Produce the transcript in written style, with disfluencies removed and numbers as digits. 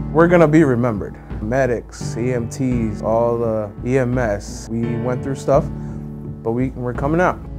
We're gonna be remembered. Medics, EMTs, all the EMS, we went through stuff, but we're coming out.